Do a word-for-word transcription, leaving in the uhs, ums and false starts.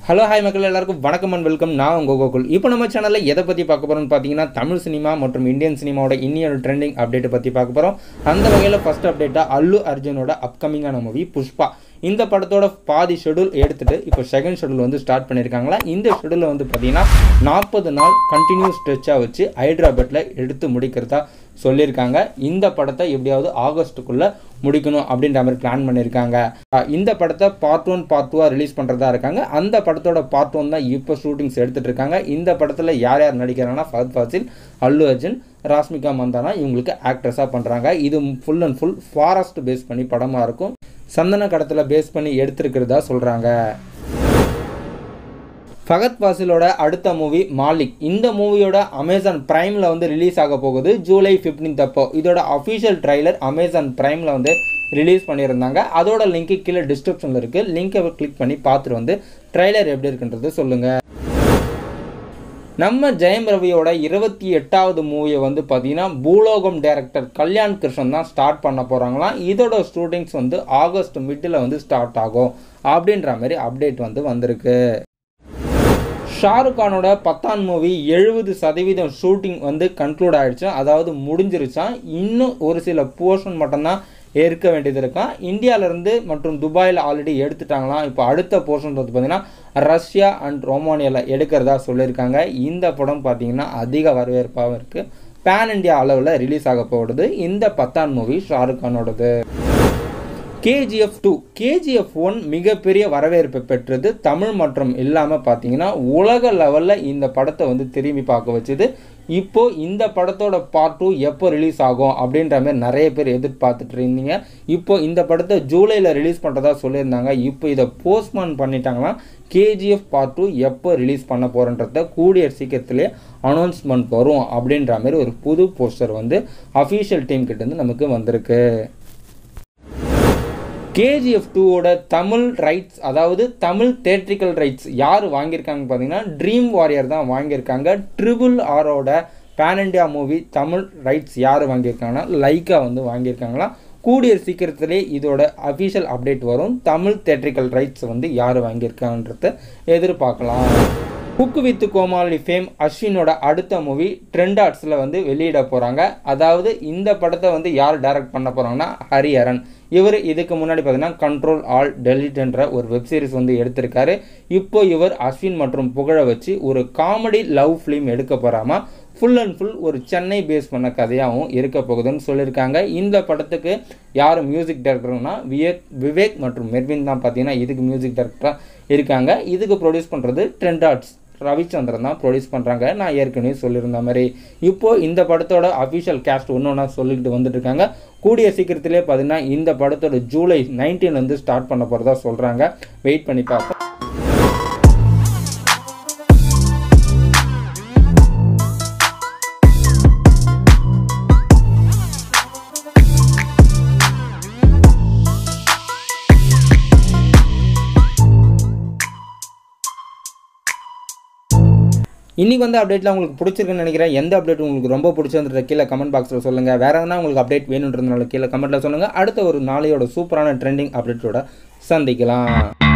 Hello hi மக்கள் எல்லாருக்கும் வணக்கம் அண்ட் வெல்கம். நான் உங்கள் கோகுல். இப்போ நம்ம சேனலில் எதை பற்றி பார்க்க போகிறோம்னு பார்த்தீங்கன்னா தமிழ் சினிமா மற்றும் இந்தியன் சினிமாவோட இன்னியோட ட்ரெண்டிங் அப்டேட்டை பற்றி பார்க்க போகிறோம். அந்த வகையில் ஃபஸ்ட் அப்டேட்டாக அல்லு அர்ஜுனோட அப்கமிங்கான மூவி புஷ்பா. இந்த படத்தோட பாதி ஷெடியூல் எடுத்துகிட்டு இப்போ செகண்ட் ஷெடியூல் வந்து ஸ்டார்ட் பண்ணியிருக்காங்களா. இந்த ஷெடியூலில் வந்து பார்த்தீங்கன்னா நாற்பது நாள் கண்டினியூஸ் ஸ்ட்ரெச்சாக வச்சு ஹைதராபாத்தில் எடுத்து முடிக்கிறதா சொல்லியிருக்காங்க. இந்த படத்தை எப்படியாவது ஆகஸ்ட்டுக்குள்ளே முடிக்கணும் அப்படின்ற மாதிரி பிளான் பண்ணியிருக்காங்க. இந்த படத்தை பார்ட் ஒன் பார்ட் டூவாக ரிலீஸ் பண்ணுறதா இருக்காங்க. அந்த படத்தோட பார்ட் ஒன் தான் இப்போ ஷூட்டிங்ஸ் எடுத்துகிட்டு இருக்காங்க. இந்த படத்தில் யார் யார் நடிக்கிறாங்கன்னா ஃபஹத் ஃபாசில், அல்லு அர்ஜுன், ராஷ்மிகா மந்தானா இவங்களுக்கு ஆக்ட்ரஸாக பண்ணுறாங்க. இது full and full forest base பண்ணி படமாக இருக்கும். சந்தன கடத்தில் பேஸ் பண்ணி எடுத்திருக்கிறதா சொல்கிறாங்க. ஃபஹத் ஃபாசிலோட அடுத்த மூவி மாலிக். இந்த மூவியோட அமேசான் பிரைமில் வந்து ரிலீஸ் ஆக போகுது ஜூலை ஃபிஃப்டீன்த் அப்போ. இதோட அஃபிஷியல் ட்ரைலர் அமேசான் பிரைமில் வந்து ரிலீஸ் பண்ணியிருந்தாங்க. அதோட லிங்க்கு கீழே டிஸ்கிரிப்ஷனில் இருக்குது. லிங்கை கிளிக் பண்ணி பார்த்துட்டு வந்து ட்ரைலர் எப்படி இருக்குன்றது சொல்லுங்கள். நம்ம ஜெயம் ரவியோட இருபத்தி எட்டாவது மூவியை வந்து பார்த்தீங்கன்னா பூலோகம் டைரக்டர் கல்யாண் கிருஷ்ணன் தான் ஸ்டார்ட் பண்ண போகிறாங்களாம். இதோட ஷூட்டிங்ஸ் வந்து ஆகஸ்ட் மிட்டில் வந்து ஸ்டார்ட் ஆகும் அப்படின்ற மாதிரி அப்டேட் வந்து வந்திருக்கு. ஷாருக் கானோட பத்தான் மூவி எழுபது சதவீதம் ஷூட்டிங் வந்து கன்க்ளூட் ஆகிடுச்சு, அதாவது முடிஞ்சிருச்சான். இன்னும் ஒரு சில போர்ஷன் மட்டும்தான் ஏற்க வேண்டியது இருக்கான். இந்தியாவிலேருந்து மற்றும் துபாயில் ஆல்ரெடி எடுத்துட்டாங்களாம். இப்போ அடுத்த போர்ஷன் வந்து பார்த்திங்கன்னா ரஷ்யா அண்ட் ரோமானியாவில் எடுக்கிறதா சொல்லியிருக்காங்க. இந்த படம் பார்த்திங்கன்னா அதிக வரவேற்பாகவும் இருக்குது. பேன் இண்டியா அளவில் ரிலீஸ் ஆக போகுது இந்த பத்தான் மூவி ஷாருக் கானோடது. கேஜிஎஃப் டூ கேஜிஎஃப் ஒன் மிகப்பெரிய வரவேற்பை பெற்றது. தமிழ் மற்றும் இல்லாமல் பார்த்தீங்கன்னா உலக லெவலில் இந்த படத்தை வந்து திரும்பி பார்க்க வச்சுது. இப்போது இந்த படத்தோட பார்ட் டூ எப்போ ரிலீஸ் ஆகும் அப்படின்ற மாதிரி நிறைய பேர் எதிர்பார்த்துட்டு இருந்தீங்க. இப்போ இந்த படத்தை ஜூலையில் ரிலீஸ் பண்ணுறதா சொல்லியிருந்தாங்க. இப்போ இதை போஸ்ட்மான் பண்ணிட்டாங்களாம். கேஜிஎஃப் பார்ட் டூ எப்போ ரிலீஸ் பண்ண போகிறன்றத கூடிய சீக்கிரத்திலே அனௌன்ஸ்மெண்ட் வரும் அப்படின்ற மாதிரி ஒரு புது போஸ்டர் வந்து அஃபீஷியல் டீம் கிட்டேருந்து நமக்கு வந்திருக்கு. கேஜிஎஃப் டூவோட தமிழ் ரைட்ஸ், அதாவது தமிழ் தேட்ரிக்கல் ரைட்ஸ் யார் வாங்கியிருக்காங்க பார்த்தீங்கன்னா ட்ரீம் வாரியர் தான் வாங்கியிருக்காங்க. ட்ரிபிள் ஆரோட pan India movie Tamil rights யார் வாங்கியிருக்காங்கன்னா லைக்கா வந்து வாங்கியிருக்காங்களா. கூடிய சீக்கிரத்திலே இதோட அஃபிஷியல் அப்டேட் வரும். தமிழ் தேட்ரிக்கல் ரைட்ஸ் வந்து யார் வாங்கியிருக்காங்கன்றத எதிர்பார்க்கலாம். குக்கு வித் கோமாளி ஃபேம் அஸ்வினோட அடுத்த மூவி ட்ரெண்ட் ஆர்ட்ஸில் வந்து வெளியிட போகிறாங்க. அதாவது இந்த படத்தை வந்து யார் டைரக்ட் பண்ண போகிறாங்கன்னா ஹரிஹரன். இவர் இதுக்கு முன்னாடி பார்த்தீங்கன்னா கண்ட்ரோல் ஆல் டெலிட் என்ற ஒரு வெப் சீரிஸ் வந்து எடுத்திருக்காரு. இப்போ இவர் அஸ்வின் மற்றும் புகழ வச்சு ஒரு காமெடி லவ் ஃபிலிம் எடுக்க போகிறாமா. ஃபுல் அண்ட் ஃபுல் ஒரு சென்னை பேஸ் பண்ண கதையாகவும் இருக்க போகுதுன்னு சொல்லியிருக்காங்க. இந்த படத்துக்கு யார் மியூசிக் டைரக்டர்னா விவேக் விவேக் மற்றும் மெர்வின் தான் பார்த்தீங்கன்னா இதுக்கு மியூசிக் டைரக்டராக இருக்காங்க. இதுக்கு ப்ரொடியூஸ் பண்ணுறது ட்ரெண்ட் ஆர்ட்ஸ் ரவிச்சந்திரன் தான் ப்ரொடியூஸ் பண்ணுறாங்க. நான் ஏற்கனவே சொல்லியிருந்த மாதிரி இப்போது இந்த படத்தோட அஃபிஷியல் கேஸ்ட் ஒன்று ஒன்றா சொல்லிக்கிட்டு வந்துட்டு இருக்காங்க. கூடிய சீக்கிரத்திலே பார்த்தீங்கன்னா இந்த படத்தோட ஜூலை நைன்டீன் வந்து ஸ்டார்ட் பண்ண போகிறதா சொல்கிறாங்க. வெயிட் பண்ணி பார்ப்போம். இன்றைக்கி வந்து அப்டேட்டில் உங்களுக்கு பிடிச்சிருக்குன்னு நினைக்கிறேன். எந்த அப்டேட் உங்களுக்கு ரொம்ப பிடிச்சிருந்த கீழே கமெண்ட் பாக்ஸில் சொல்லுங்கள். வேறு எதனா உங்களுக்கு அப்டேட் வேணுன்றதுனால கீழே கமெண்ட்டில் சொல்லுங்கள். அடுத்த ஒரு நாளையோட சூப்பரான ட்ரெண்டிங் அப்டேட்டோட சந்திக்கலாம்.